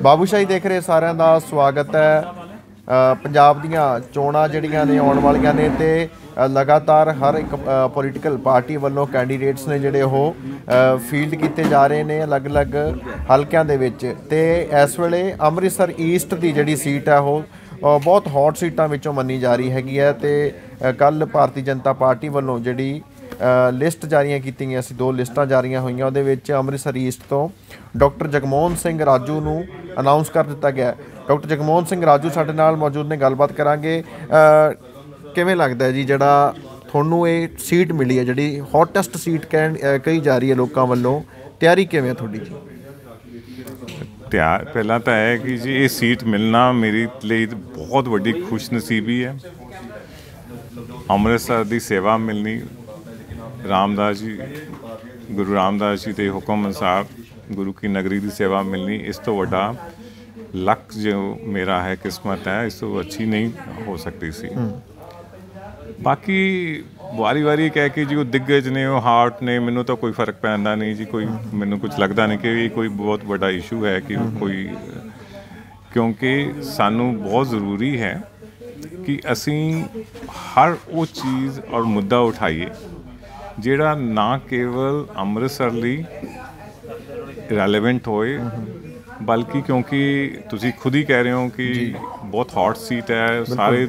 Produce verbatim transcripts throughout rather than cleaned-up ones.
ਬਾਬੂਸ਼ਾਹੀ ਦੇਖ ਰਹੇ ਸਾਰਿਆਂ ਦਾ ਸਵਾਗਤ ਹੈ। ਪੰਜਾਬ ਦੀਆਂ ਚੋਣਾਂ ਜਿਹੜੀਆਂ ਨੇ ਆਉਣ ਵਾਲੀਆਂ ਨੇ ਤੇ ਲਗਾਤਾਰ ਹਰ ਇੱਕ ਪੋਲੀਟੀਕਲ ਪਾਰਟੀ ਵੱਲੋਂ ਕੈਂਡੀਡੇਟਸ ਨੇ ਜਿਹੜੇ ਉਹ ਫੀਲਡ ਕੀਤੇ ਜਾ ਰਹੇ ਨੇ ਅਲੱਗ-ਅਲੱਗ ਹਲਕਿਆਂ ਦੇ ਵਿੱਚ। ਤੇ ਇਸ ਵੇਲੇ ਅੰਮ੍ਰਿਤਸਰ ਈਸਟ ਦੀ ਜਿਹੜੀ ਸੀਟ ਹੈ ਉਹ ਬਹੁਤ ਹੌਟ ਸੀਟਾਂ ਵਿੱਚੋਂ ਮੰਨੀ ਜਾ ਰਹੀ ਹੈਗੀ ਹੈ। ਤੇ ਕੱਲ੍ਹ ਭਾਰਤੀ ਜਨਤਾ ਪਾਰਟੀ ਵੱਲੋਂ ਜਿਹੜੀ ਲਿਸਟ ਜਾਰੀਆਂ ਕੀਤੀਆਂ ਗਈਆਂ ਸੀ, ਦੋ ਲਿਸਟਾਂ ਜਾਰੀਆਂ ਹੋਈਆਂ, ਉਹਦੇ ਵਿੱਚ ਅੰਮ੍ਰਿਤਸਰ ਈਸਟ ਤੋਂ ਡਾਕਟਰ ਜਗਮੋਹਨ ਸਿੰਘ ਰਾਜੂ ਨੂੰ ਅਨਾਊਂਸ ਕਰ ਦਿੱਤਾ ਗਿਆ। ਡਾਕਟਰ ਜਗਮੋਹਨ ਸਿੰਘ ਰਾਜੂ ਸਾਡੇ ਨਾਲ ਮੌਜੂਦ ਨੇ, ਗੱਲਬਾਤ ਕਰਾਂਗੇ। ਕਿਵੇਂ ਲੱਗਦਾ ਹੈ ਜੀ ਜਿਹੜਾ ਤੁਹਾਨੂੰ ਇਹ ਸੀਟ ਮਿਲੀ ਹੈ, ਜਿਹੜੀ ਹੌਟੈਸਟ ਸੀਟ ਕਹਿ ਕਹੀ ਜਾ ਰਹੀ ਹੈ ਲੋਕਾਂ ਵੱਲੋਂ, ਤਿਆਰੀ ਕਿਵੇਂ ਹੈ ਤੁਹਾਡੀ ਜੀ? ਤਿਆਰ ਪਹਿਲਾਂ ਤਾਂ ਹੈ ਕਿ ਜੀ ਇਹ ਸੀਟ ਮਿਲਣਾ ਮੇਰੇ ਲਈ ਬਹੁਤ ਵੱਡੀ ਖੁਸ਼ਨਸੀਬੀ ਹੈ। ਅੰਮ੍ਰਿਤਸਰ ਦੀ ਸੇਵਾ ਮਿਲਣੀ, ਰਾਮਦਾਸ ਜੀ ਗੁਰੂ ਰਾਮਦਾਸ ਜੀ ਦੇ ਹੁਕਮ ਅਨੁਸਾਰ ਗੁਰੂ ਕੀ ਨਗਰੀ ਦੀ ਸੇਵਾ ਮਿਲਣੀ, ਇਸ ਤੋਂ ਵੱਡਾ ਲੱਕ ਜੋ ਮੇਰਾ ਹੈ, ਕਿਸਮਤ ਹੈ, ਇਸ ਤੋਂ ਅੱਛੀ ਨਹੀਂ ਹੋ ਸਕਦੀ ਸੀ। ਬਾਕੀ ਵਾਰੀ ਵਾਰੀ ਕਹਿ ਕੇ ਜੀ ਉਹ ਦਿੱਗਜ ਨੇ, ਉਹ ਹਾਰਟ ਨੇ, ਮੈਨੂੰ ਤਾਂ ਕੋਈ ਫਰਕ ਪੈਂਦਾ ਨਹੀਂ ਜੀ। ਕੋਈ ਮੈਨੂੰ ਕੁਝ ਲੱਗਦਾ ਨਹੀਂ ਕਿ ਇਹ ਕੋਈ ਬਹੁਤ ਵੱਡਾ ਇਸ਼ੂ ਹੈ ਕਿ ਕੋਈ, ਕਿਉਂਕਿ ਸਾਨੂੰ ਬਹੁਤ ਜ਼ਰੂਰੀ ਹੈ ਕਿ ਅਸੀਂ ਹਰ ਉਹ ਚੀਜ਼ ਔਰ ਮੁੱਦਾ ਉਠਾਈਏ ਜਿਹੜਾ ਨਾ ਕੇਵਲ ਅੰਮ੍ਰਿਤਸਰ ਲਈ ਰੈਲੇਵੈਂਟ ਹੋਏ, ਬਲਕਿ ਕਿਉਂਕਿ ਤੁਸੀਂ ਖੁਦ ਹੀ ਕਹਿ ਰਹੇ ਹੋ ਕਿ ਬਹੁਤ ਹੌਟ ਸੀਟ ਹੈ, ਸਾਰੇ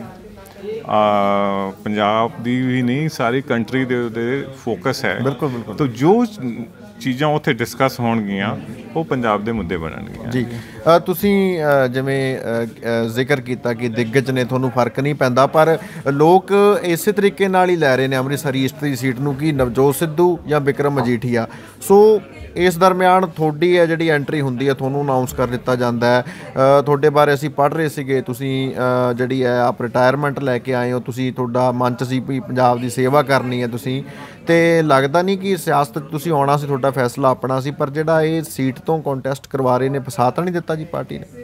ਪੰਜਾਬ ਦੀ ਵੀ ਨਹੀਂ ਸਾਰੀ ਕੰਟਰੀ ਦੇ ਉਹਦੇ ਫੋਕਸ ਹੈ। ਬਿਲਕੁਲ ਬਿਲਕੁਲ। ਤਾਂ ਜੋ ਚੀਜ਼ਾਂ ਉੱਥੇ ਡਿਸਕਸ ਹੋਣਗੀਆਂ ਉਹ ਪੰਜਾਬ ਦੇ ਮੁੱਦੇ ਬਣਨਗੀਆਂ ਜੀ। ਤੁਸੀਂ ਜਿਵੇਂ ਜ਼ਿਕਰ ਕੀਤਾ ਕਿ ਦਿੱਗਜ ਨੇ, ਤੁਹਾਨੂੰ ਫਰਕ ਨਹੀਂ ਪੈਂਦਾ, ਪਰ ਲੋਕ ਇਸੇ ਤਰੀਕੇ ਨਾਲ ਹੀ ਲੈ ਰਹੇ ਨੇ ਅੰਮ੍ਰਿਤਸਰ ਈਸਟ ਦੀ ਸੀਟ ਨੂੰ ਕਿ ਨਵਜੋਤ ਸਿੱਧੂ ਜਾਂ ਬਿਕਰਮ ਮਜੀਠੀਆ। ਸੋ ਇਸ ਦਰਮਿਆਨ ਤੁਹਾਡੀ ਹੈ ਜਿਹੜੀ ਐਂਟਰੀ ਹੁੰਦੀ ਹੈ, ਤੁਹਾਨੂੰ ਅਨਾਊਂਸ ਕਰ ਦਿੱਤਾ ਜਾਂਦਾ ਹੈ। ਤੁਹਾਡੇ ਬਾਰੇ ਅਸੀਂ ਪੜ੍ਹ ਰਹੇ ਸੀਗੇ, ਤੁਸੀਂ ਜਿਹੜੀ ਹੈ ਆਪ ਰਿਟਾਇਰਮੈਂਟ ਲੈ ਕੇ ਆਏ ਹੋ, ਤੁਸੀਂ ਤੁਹਾਡਾ ਮਨ 'ਚ ਸੀ ਵੀ ਪੰਜਾਬ ਦੀ ਸੇਵਾ ਕਰਨੀ ਹੈ ਤੁਸੀਂ, ਅਤੇ ਲੱਗਦਾ ਨਹੀਂ ਕਿ ਸਿਆਸਤ ਤੁਸੀਂ ਆਉਣਾ ਸੀ, ਤੁਹਾਡਾ ਫੈਸਲਾ ਆਪਣਾ ਸੀ, ਪਰ ਜਿਹੜਾ ਇਹ ਸੀਟ ਤੋਂ ਕੰਟੈਸਟ ਕਰਵਾ ਰਹੇ ਨੇ, ਫਸਾ ਤਾਂ ਨਹੀਂ ਦਿੱਤਾ ਜੀ ਪਾਰਟੀ ਨੇ?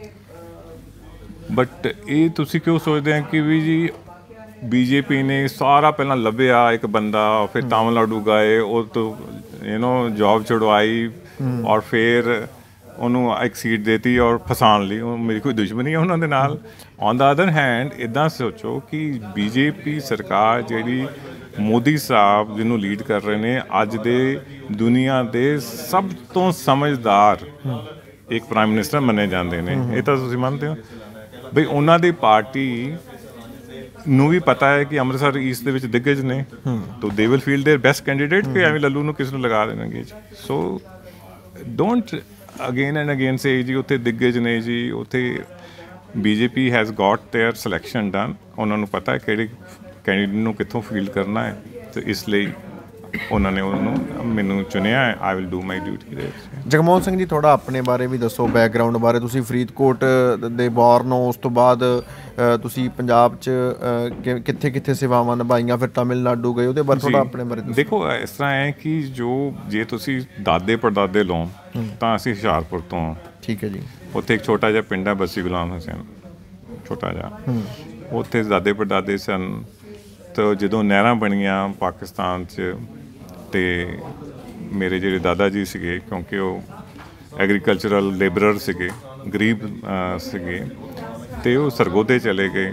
ਬਟ ਇਹ ਤੁਸੀਂ ਕਿਉਂ ਸੋਚਦੇ ਆ ਕਿ ਵੀ ਜੀ ਬੀਜੇਪੀ ਨੇ ਸਾਰਾ ਪਹਿਲਾਂ ਲੱਭਿਆ ਇੱਕ ਬੰਦਾ, ਫਿਰ ਤਾਮਿਲਨਾਡੂ ਗਏ, ਉਹ ਤੋਂ ਯੂ ਨੋ ਜੋਬ ਛੁਡਵਾਈ ਔਰ ਫਿਰ ਉਹਨੂੰ ਇੱਕ ਸੀਟ ਦੇਤੀ ਔਰ ਫਸਾਉਣ ਲਈ। ਉਹ ਮੇਰੀ ਕੋਈ ਦੁਸ਼ਮਣੀ ਹੈ ਉਹਨਾਂ ਦੇ ਨਾਲ। ਔਨ ਦਾ ਅਦਰ ਹੈਂਡ ਇੱਦਾਂ ਸੋਚੋ ਕਿ ਬੀਜੇਪੀ ਸਰਕਾਰ ਜਿਹੜੀ ਮੋਦੀ ਸਾਹਿਬ ਜਿਹਨੂੰ ਲੀਡ ਕਰ ਰਹੇ ਨੇ, ਅੱਜ ਦੇ ਦੁਨੀਆ ਦੇ ਸਭ ਤੋਂ ਸਮਝਦਾਰ ਇੱਕ ਪ੍ਰਾਈਮ ਮਿਨਿਸਟਰ ਮੰਨੇ ਜਾਂਦੇ ਨੇ। ਇਹ ਤਾਂ ਤੁਸੀਂ ਮੰਨਦੇ ਹੋ ਬਈ ਉਹਨਾਂ ਦੀ ਪਾਰਟੀ ਨੂੰ ਵੀ ਪਤਾ ਹੈ ਕਿ ਅੰਮ੍ਰਿਤਸਰ ਈਸਟ ਦੇ ਵਿੱਚ ਦਿੱਗਜ ਨੇ, ਤਾਂ they will feel their best candidate, ਕਿ ਐਵੇਂ ਲੱਲੂ ਨੂੰ ਕਿਸ ਨੂੰ ਲਗਾ ਦੇਣਗੇ ਜੀ। So don't again and again say ਜੀ ਉੱਥੇ ਦਿੱਗਜ ਨੇ ਜੀ, ਉੱਥੇ BJP has got their selection done. ਉਹਨਾਂ ਨੂੰ ਪਤਾ ਹੈ ਕਿਹੜੇ ਕੈਂਡੀਡੇਟ ਨੂੰ ਕਿੱਥੋਂ ਫੀਲਡ ਕਰਨਾ ਹੈ, ਅਤੇ ਇਸ ਲਈ ਉਹਨਾਂ ਨੇ ਉਹਨੂੰ ਮੈਨੂੰ ਚੁਣਿਆ ਹੈ। I will do my duty ਦੇ। ਜਗਮੋਹਨ ਸਿੰਘ ਜੀ, ਥੋੜ੍ਹਾ ਆਪਣੇ ਬਾਰੇ ਵੀ ਦੱਸੋ, ਬੈਕਗਰਾਊਂਡ ਬਾਰੇ। ਤੁਸੀਂ ਫਰੀਦਕੋਟ ਦੇ ਬੋਰਨ ਹੋ, ਉਸ ਤੋਂ ਬਾਅਦ ਤੁਸੀਂ ਪੰਜਾਬ 'ਚ ਕਿੱਥੇ ਕਿੱਥੇ ਸੇਵਾਵਾਂ ਨਿਭਾਈਆਂ, ਫਿਰ ਤਾਮਿਲਨਾਡੂ ਗਏ, ਉਹਦੇ ਬਾਰੇ ਥੋੜ੍ਹਾ ਆਪਣੇ ਬਾਰੇ ਦੱਸੋ। ਦੇਖੋ, ਇਸ ਤਰ੍ਹਾਂ ਹੈ ਕਿ ਜੋ ਜੇ ਤੁਸੀਂ ਦਾਦੇ ਪੜਦਾਦੇ ਲਓ ਤਾਂ ਅਸੀਂ ਹੁਸ਼ਿਆਰਪੁਰ ਤੋਂ। ਠੀਕ ਹੈ ਜੀ। ਉੱਥੇ ਇੱਕ ਛੋਟਾ ਜਿਹਾ ਪਿੰਡ ਹੈ ਬੱਸੀ ਗੁਲਾਮ ਹੁਸੈਨ, ਛੋਟਾ ਜਿਹਾ, ਉੱਥੇ ਦਾਦੇ ਪੜਦਾਦੇ ਸਨ। ਤਾਂ ਜਦੋਂ ਨਹਿਰਾਂ ਬਣੀਆਂ ਪਾਕਿਸਤਾਨ 'ਚ, ਅਤੇ ਮੇਰੇ ਜਿਹੜੇ ਦਾਦਾ ਜੀ ਸੀਗੇ, ਕਿਉਂਕਿ ਉਹ ਐਗਰੀਕਲਚਰਲ ਲੇਬਰਰ ਸੀਗੇ, ਗਰੀਬ ਸੀਗੇ, ਅਤੇ ਉਹ ਸਰਗੋਧੇ ਚਲੇ ਗਏ।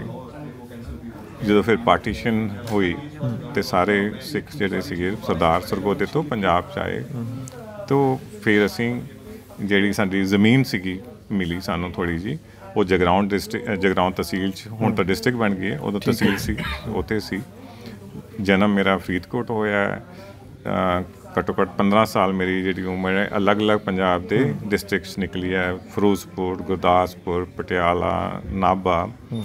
ਜਦੋਂ ਫਿਰ ਪਾਰਟੀਸ਼ਨ ਹੋਈ ਅਤੇ ਸਾਰੇ ਸਿੱਖ ਜਿਹੜੇ ਸੀਗੇ ਸਰਦਾਰ ਸਰਗੋਧੇ ਤੋਂ ਪੰਜਾਬ 'ਚ ਆਏ, ਤਾਂ ਫਿਰ ਅਸੀਂ ਜਿਹੜੀ ਸਾਡੀ ਜ਼ਮੀਨ ਸੀਗੀ ਮਿਲੀ ਸਾਨੂੰ ਥੋੜ੍ਹੀ ਜਿਹੀ, ਉਹ ਜਗਰਾਉਂ ਡਿਸਟ੍ਰਿਕਟ ਜਗਰਾਉਂ ਤਹਿਸੀਲ 'ਚ, ਹੁਣ ਤਾਂ ਡਿਸਟ੍ਰਿਕਟ ਬਣ ਗਈ ਹੈ, ਉਦੋਂ ਤਹਿਸੀਲ ਸੀ, ਉੱਥੇ ਸੀ। ਜਨਮ ਮੇਰਾ ਫਰੀਦਕੋਟ ਹੋਇਆ। ਘੱਟੋ ਘੱਟ ਪੰਦਰਾਂ ਸਾਲ ਮੇਰੀ ਜਿਹੜੀ ਉਮਰ ਹੈ ਅਲੱਗ ਅਲੱਗ ਪੰਜਾਬ ਦੇ ਡਿਸਟ੍ਰਿਕਟਸ ਨਿਕਲੀ ਹੈ, ਫਿਰੋਜ਼ਪੁਰ, ਗੁਰਦਾਸਪੁਰ, ਪਟਿਆਲਾ, ਨਾਭਾ,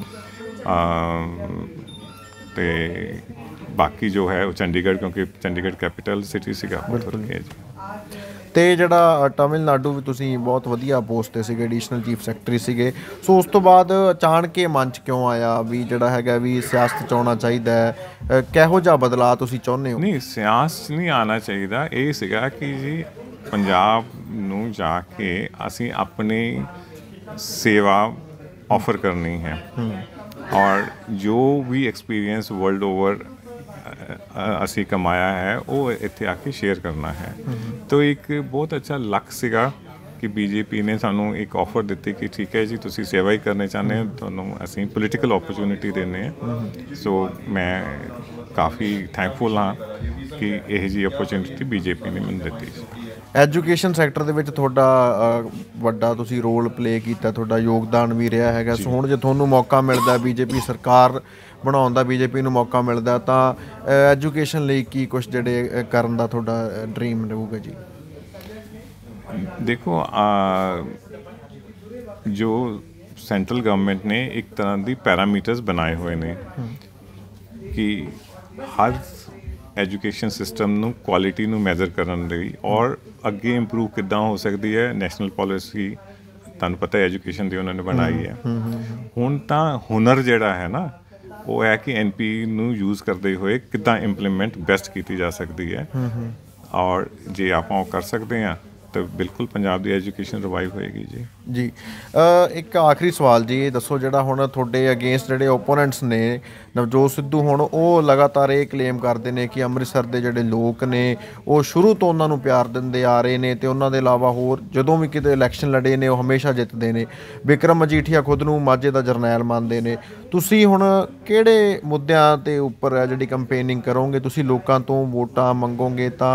ਅਤੇ ਬਾਕੀ ਜੋ ਹੈ ਉਹ ਚੰਡੀਗੜ੍ਹ, ਕਿਉਂਕਿ ਚੰਡੀਗੜ੍ਹ ਕੈਪੀਟਲ ਸਿਟੀ ਸੀਗਾ। ਅਤੇ ਜਿਹੜਾ ਤਾਮਿਲਨਾਡੂ ਵੀ ਤੁਸੀਂ ਬਹੁਤ ਵਧੀਆ ਪੋਸਟ 'ਤੇ ਸੀਗੇ, ਐਡੀਸ਼ਨਲ ਚੀਫ ਸੈਕਟਰੀ ਸੀਗੇ। ਸੋ ਉਸ ਤੋਂ ਬਾਅਦ ਅਚਾਨਕ ਇਹ ਮਨ 'ਚ ਕਿਉਂ ਆਇਆ ਵੀ ਜਿਹੜਾ ਹੈਗਾ ਵੀ ਸਿਆਸਤ 'ਚ ਆਉਣਾ ਚਾਹੀਦਾ ਹੈ? ਕਿਹੋ ਜਿਹਾ ਬਦਲਾਅ ਤੁਸੀਂ ਚਾਹੁੰਦੇ ਹੋ? ਨਹੀਂ, ਸਿਆਸਤ ਨਹੀਂ ਆਉਣਾ ਚਾਹੀਦਾ। ਇਹ ਸੀਗਾ ਕਿ ਜੀ ਪੰਜਾਬ ਨੂੰ ਜਾ ਕੇ ਅਸੀਂ ਆਪਣੀ ਸੇਵਾ ਆਫਰ ਕਰਨੀ ਹੈ, ਔਰ ਜੋ ਵੀ ਐਕਸਪੀਰੀਅੰਸ ਵਰਲਡ ਓਵਰ ਅਸੀਂ ਕਮਾਇਆ ਹੈ ਉਹ ਇੱਥੇ ਆ ਕੇ ਸ਼ੇਅਰ ਕਰਨਾ ਹੈ। ਤਾਂ ਇੱਕ ਬਹੁਤ ਅੱਛਾ ਲੱਕ ਸੀਗਾ ਕਿ ਬੀਜੇਪੀ ਨੇ ਸਾਨੂੰ ਇੱਕ ਆਫਰ ਦਿੱਤੀ ਕਿ ਠੀਕ ਹੈ ਜੀ ਤੁਸੀਂ ਸੇਵਾ ਹੀ ਕਰਨੇ ਚਾਹੁੰਦੇ ਹੋ, ਤੁਹਾਨੂੰ ਅਸੀਂ ਪੋਲੀਟੀਕਲ ਓਪਰਚੁਨਿਟੀ ਦਿੰਦੇ ਹਾਂ। ਸੋ ਮੈਂ ਕਾਫੀ ਥੈਂਕਫੁਲ ਹਾਂ ਕਿ ਇਹੋ ਜਿਹੀ ਓਪਰਚੁਨਿਟੀ ਬੀਜੇਪੀ ਨੇ ਮੈਨੂੰ ਦਿੱਤੀ ਸੀ। ਐਜੂਕੇਸ਼ਨ ਸੈਕਟਰ ਦੇ ਵਿੱਚ ਤੁਹਾਡਾ ਅ, ਵੱਡਾ ਤੁਸੀਂ ਰੋਲ ਪਲੇ ਕੀਤਾ, ਤੁਹਾਡਾ ਯੋਗਦਾਨ ਵੀ ਰਿਹਾ ਹੈਗਾ। ਸੋ ਹੁਣ ਜੇ ਤੁਹਾਨੂੰ ਮੌਕਾ ਮਿਲਦਾ ਬੀਜੇਪੀ ਸਰਕਾਰ ਬਣਾਉਣ ਦਾ, ਬੀਜੇਪੀ ਨੂੰ ਮੌਕਾ ਮਿਲਦਾ ਤਾਂ ਐਜੂਕੇਸ਼ਨ ਲਈ ਕੀ ਕੁਛ ਜਿਹੜੇ ਅ, ਕਰਨ ਦਾ ਤੁਹਾਡਾ ਡ੍ਰੀਮ ਰਹੂਗਾ ਜੀ? ਦੇਖੋ ਆ, ਜੋ ਸੈਂਟਰਲ ਗਵਰਨਮੈਂਟ ਨੇ ਇੱਕ ਤਰ੍ਹਾਂ ਦੀ ਪੈਰਾਮੀਟਰਸ ਬਣਾਏ ਹੋਏ ਨੇ ਕਿ ਹਰ ਐਜੂਕੇਸ਼ਨ ਸਿਸਟਮ ਨੂੰ ਕੁਆਲਿਟੀ ਨੂੰ ਮੈਜ਼ਰ ਕਰਨ ਲਈ ਔਰ ਅੱਗੇ ਇੰਪਰੂਵ ਕਿੱਦਾਂ ਹੋ ਸਕਦੀ ਹੈ। ਨੈਸ਼ਨਲ ਪਾਲਿਸੀ ਤੁਹਾਨੂੰ ਪਤਾ ਹੈ ਐਜੂਕੇਸ਼ਨ ਦੀ ਉਹਨਾਂ ਨੇ ਬਣਾਈ ਹੈ। ਹੁਣ ਤਾਂ ਹੁਨਰ ਜਿਹੜਾ ਹੈ ਨਾ ਉਹ ਹੈ ਕਿ ਐਨ ਪੀ ਨੂੰ ਯੂਜ਼ ਕਰਦੇ ਹੋਏ ਕਿੱਦਾਂ ਇੰਪਲੀਮੈਂਟ ਬੈਸਟ ਕੀਤੀ ਜਾ ਸਕਦੀ ਹੈ, ਔਰ ਜੇ ਆਪਾਂ ਉਹ ਕਰ ਸਕਦੇ ਹਾਂ ਤਾਂ ਬਿਲਕੁਲ ਪੰਜਾਬ ਦੀ ਐਜੂਕੇਸ਼ਨ ਰਿਵਾਈਵ ਹੋਏਗੀ ਜੀ। ਜੀ ਇੱਕ ਆਖਰੀ ਸਵਾਲ ਜੀ, ਇਹ ਦੱਸੋ ਜਿਹੜਾ ਹੁਣ ਤੁਹਾਡੇ ਅਗੇਂਸਟ ਜਿਹੜੇ ਓਪੋਨੈਂਟਸ ਨੇ, ਨਵਜੋਤ ਸਿੱਧੂ ਹੁਣ ਉਹ ਲਗਾਤਾਰ ਇਹ ਕਲੇਮ ਕਰਦੇ ਨੇ ਕਿ ਅੰਮ੍ਰਿਤਸਰ ਦੇ ਜਿਹੜੇ ਲੋਕ ਨੇ ਉਹ ਸ਼ੁਰੂ ਤੋਂ ਉਹਨਾਂ ਨੂੰ ਪਿਆਰ ਦਿੰਦੇ ਆ ਰਹੇ ਨੇ ਤੇ ਉਹਨਾਂ ਦੇ ਇਲਾਵਾ ਹੋਰ ਜਦੋਂ ਵੀ ਕਿਤੇ ਇਲੈਕਸ਼ਨ ਲੜੇ ਨੇ ਉਹ ਹਮੇਸ਼ਾ ਜਿੱਤਦੇ ਨੇ। ਬਿਕਰਮ ਮਜੀਠੀਆ ਖੁਦ ਨੂੰ ਮਾਝੇ ਦਾ ਜਰਨੈਲ ਮੰਨਦੇ ਨੇ। ਤੁਸੀਂ ਹੁਣ ਕਿਹੜੇ ਮੁੱਦਿਆਂ ਦੇ ਉੱਪਰ ਹੈ ਜਿਹੜੀ ਕੰਪੇਨਿੰਗ ਕਰੋਗੇ? ਤੁਸੀਂ ਲੋਕਾਂ ਤੋਂ ਵੋਟਾਂ ਮੰਗੋਗੇ ਤਾਂ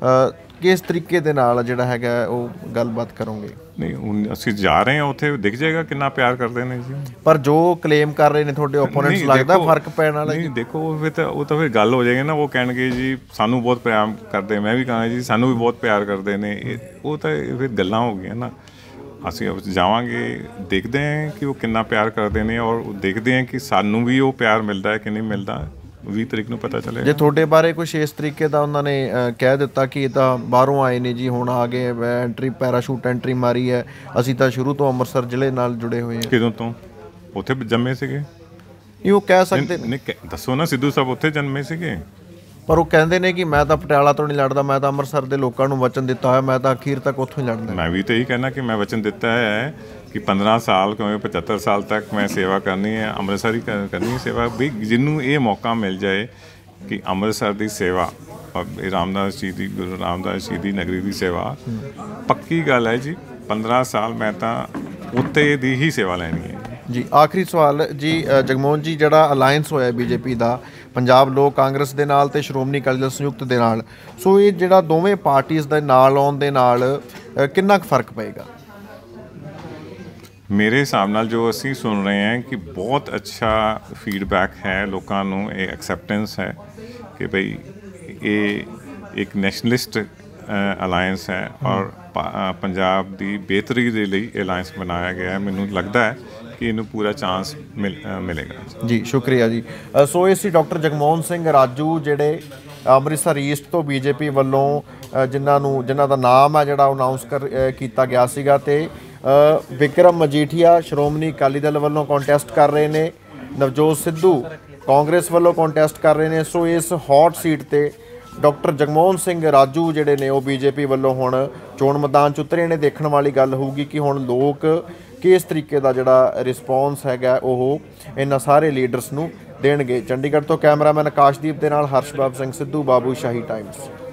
ਕਿਸ ਤਰੀਕੇ ਦੇ ਨਾਲ ਜਿਹੜਾ ਹੈਗਾ ਉਹ ਗੱਲਬਾਤ ਕਰੋਗੇ? ਨਹੀਂ, ਹੁਣ ਅਸੀਂ ਜਾ ਰਹੇ ਹਾਂ ਉੱਥੇ ਦਿਖ ਜਾਏਗਾ ਕਿੰਨਾ ਪਿਆਰ ਕਰਦੇ ਨੇ ਜੀ। ਪਰ ਜੋ ਕਲੇਮ ਕਰ ਰਹੇ ਨੇ ਤੁਹਾਡੇ ਓਪੋਨੈਂਟਸ, ਲੱਗਦਾ ਫਰਕ ਪੈਣ ਵਾਲਾ? ਨਹੀਂ ਦੇਖੋ, ਉਹ ਫਿਰ ਤਾਂ ਉਹ ਤਾਂ ਫਿਰ ਗੱਲ ਹੋ ਜਾਏਗੀ ਨਾ, ਉਹ ਕਹਿਣਗੇ ਜੀ ਸਾਨੂੰ ਬਹੁਤ ਪਿਆਰ ਕਰਦੇ, ਮੈਂ ਵੀ ਕਹਾਂਗਾ ਜੀ ਸਾਨੂੰ ਵੀ ਬਹੁਤ ਪਿਆਰ ਕਰਦੇ ਨੇ। ਉਹ ਤਾਂ ਫਿਰ ਗੱਲਾਂ ਹੋ ਗਈਆਂ ਨਾ। ਅਸੀਂ ਜਾਵਾਂਗੇ, ਦੇਖਦੇ ਹਾਂ ਕਿ ਉਹ ਕਿੰਨਾ ਪਿਆਰ ਕਰਦੇ ਨੇ ਔਰ ਦੇਖਦੇ ਹਾਂ ਕਿ ਸਾਨੂੰ ਵੀ ਉਹ ਪਿਆਰ ਮਿਲਦਾ ਹੈ ਕਿ ਨਹੀਂ ਮਿਲਦਾ। ਵੀਹ ਤਰੀਕ ਨੂੰ ਪਤਾ ਚੱਲੇਗਾ। ਜੇ ਤੁਹਾਡੇ ਬਾਰੇ ਕੁਛ ਇਸ ਤਰੀਕੇ ਦਾ ਉਹਨਾਂ ਨੇ ਕਹਿ ਦਿੱਤਾ ਕਿ ਇਹ ਤਾਂ ਬਾਹਰੋਂ ਆਏ ਨੇ ਜੀ, ਹੁਣ ਆ ਗਏ ਐਂਟਰੀ, ਪੈਰਾਸ਼ੂਟ ਐਂਟਰੀ ਮਾਰੀ ਹੈ, ਅਸੀਂ ਤਾਂ ਸ਼ੁਰੂ ਤੋਂ ਅੰਮ੍ਰਿਤਸਰ ਜ਼ਿਲ੍ਹੇ ਨਾਲ ਜੁੜੇ ਹੋਏ ਹਾਂ। ਕਿਦੋਂ ਤੋਂ ਉੱਥੇ ਜੰਮੇ ਸੀਗੇ? ਨਹੀਂ, ਉਹ ਕਹਿ ਸਕਦੇ ਨੇ, ਦੱਸੋ ਨਾ, ਸਿੱਧੂ ਸਾਹਿਬ ਉੱਥੇ ਜਨਮੇ ਸੀਗੇ। ਪਰ ਉਹ ਕਹਿੰਦੇ ਨੇ ਕਿ ਮੈਂ ਤਾਂ ਪਟਿਆਲਾ ਤੋਂ ਨਹੀਂ ਲੜਦਾ, ਮੈਂ ਤਾਂ ਅੰਮ੍ਰਿਤਸਰ ਦੇ ਲੋਕਾਂ ਨੂੰ ਵਚਨ ਦਿੱਤਾ ਹੋਇਆ, ਮੈਂ ਤਾਂ ਅਖੀਰ ਤੱਕ ਉੱਥੋਂ ਹੀ ਲੜਨਾ। ਮੈਂ ਵੀ ਤਾਂ ਇਹੀ ਕਹਿਣਾ ਕਿ ਮੈਂ ਵਚਨ ਦਿੱਤਾ ਹੈ ਕਿ ਪੰਦਰਾਂ ਸਾਲ ਕਿਉਂ ਪਚੱਤਰ ਸਾਲ ਤੱਕ ਮੈਂ ਸੇਵਾ ਕਰਨੀ ਹੈ, ਅੰਮ੍ਰਿਤਸਰ ਹੀ ਕਰਨੀ ਹੈ ਸੇਵਾ। ਵੀ ਜਿਹਨੂੰ ਇਹ ਮੌਕਾ ਮਿਲ ਜਾਏ ਕਿ ਅੰਮ੍ਰਿਤਸਰ ਦੀ ਸੇਵਾ, ਰਾਮਦਾਸ ਜੀ ਦੀ, ਗੁਰੂ ਰਾਮਦਾਸ ਜੀ ਦੀ ਨਗਰੀ ਦੀ ਸੇਵਾ, ਪੱਕੀ ਗੱਲ ਹੈ ਜੀ। ਪੰਦਰਾਂ ਸਾਲ ਮੈਂ ਤਾਂ ਉੱਤੇ ਦੀ ਹੀ ਸੇਵਾ ਲੈਣੀ ਹੈ ਜੀ। ਆਖਰੀ ਸਵਾਲ ਜੀ, ਜਗਮੋਹਨ ਜੀ, ਜਿਹੜਾ ਅਲਾਇੰਸ ਹੋਇਆ ਬੀਜੇਪੀ ਦਾ ਪੰਜਾਬ ਲੋਕ ਕਾਂਗਰਸ ਦੇ ਨਾਲ ਤੇ ਸ਼੍ਰੋਮਣੀ ਅਕਾਲੀ ਦਲ ਸੰਯੁਕਤ ਦੇ ਨਾਲ, ਸੋ ਇਹ ਜਿਹੜਾ ਦੋਵੇਂ ਪਾਰਟੀਆਂ ਦੇ ਨਾਲ ਆਉਣ ਦੇ ਨਾਲ ਕਿੰਨਾ ਕੁ ਫਰਕ ਪਏਗਾ? ਮੇਰੇ ਹਿਸਾਬ ਨਾਲ ਜੋ ਅਸੀਂ ਸੁਣ ਰਹੇ ਹਾਂ ਕਿ ਬਹੁਤ ਅੱਛਾ ਫੀਡਬੈਕ ਹੈ, ਲੋਕਾਂ ਨੂੰ ਇਹ ਐਕਸੈਪਟੈਂਸ ਹੈ ਕਿ ਭਈ ਇਹ ਇੱਕ ਨੈਸ਼ਨਲਿਸਟ ਅਲਾਇੰਸ ਹੈ ਔਰ ਪੰਜਾਬ ਦੀ ਬਿਹਤਰੀ ਦੇ ਲਈ ਅਲਾਇੰਸ ਬਣਾਇਆ ਗਿਆ ਹੈ। ਮੈਨੂੰ ਲੱਗਦਾ ਹੈ ਕਿ ਇਹਨੂੰ ਪੂਰਾ ਚਾਂਸ ਮਿਲ ਮਿਲੇਗਾ ਜੀ। ਸ਼ੁਕਰੀਆ ਜੀ। ਸੋ ਇਹ ਸੀ ਡਾਕਟਰ ਜਗਮੋਹਨ ਸਿੰਘ ਰਾਜੂ, ਜਿਹੜੇ ਅੰਮ੍ਰਿਤਸਰ ਈਸਟ ਤੋਂ ਬੀਜੇਪੀ ਵੱਲੋਂ ਜਿਨ੍ਹਾਂ ਨੂੰ ਜਿਨ੍ਹਾਂ ਦਾ ਨਾਮ ਹੈ ਜਿਹੜਾ ਅਨਾਊਂਸ ਕਰ ਕੀਤਾ ਗਿਆ ਸੀਗਾ, ਤੇ ਬਿਕਰਮ ਮਜੀਠੀਆ ਸ਼੍ਰੋਮਣੀ ਅਕਾਲੀ ਦਲ ਵੱਲੋਂ ਕੰਟੈਸਟ ਕਰ ਰਹੇ ਨੇ, ਨਵਜੋਤ ਸਿੱਧੂ ਕਾਂਗਰਸ ਵੱਲੋਂ ਕੰਟੈਸਟ ਕਰ ਰਹੇ ਨੇ। ਸੋ ਇਸ ਹੌਟ ਸੀਟ ਤੇ ਡਾਕਟਰ ਜਗਮੋਹਨ ਸਿੰਘ ਰਾਜੂ ਜਿਹੜੇ ਨੇ ਉਹ ਬੀਜੇਪੀ ਵੱਲੋਂ ਹੁਣ ਚੋਣ ਮੈਦਾਨ 'ਚ ਉਤਰੇ ਨੇ। ਦੇਖਣ ਵਾਲੀ ਗੱਲ ਹੋਊਗੀ ਕਿ ਹੁਣ ਲੋਕ ਕਿਸ ਤਰੀਕੇ ਦਾ ਜਿਹੜਾ ਰਿਸਪੌਂਸ ਹੈਗਾ ਉਹ ਇਹਨਾਂ ਸਾਰੇ ਲੀਡਰਸ ਨੂੰ ਦੇਣਗੇ। ਚੰਡੀਗੜ੍ਹ ਤੋਂ ਕੈਮਰਾਮੈਨ ਆਕਾਸ਼ਦੀਪ ਦੇ ਨਾਲ ਹਰਸ਼ਬਾਬ ਸਿੰਘ ਸਿੱਧੂ, ਬਾਬੂ ਸ਼ਾਹੀ ਟਾਈਮਸ।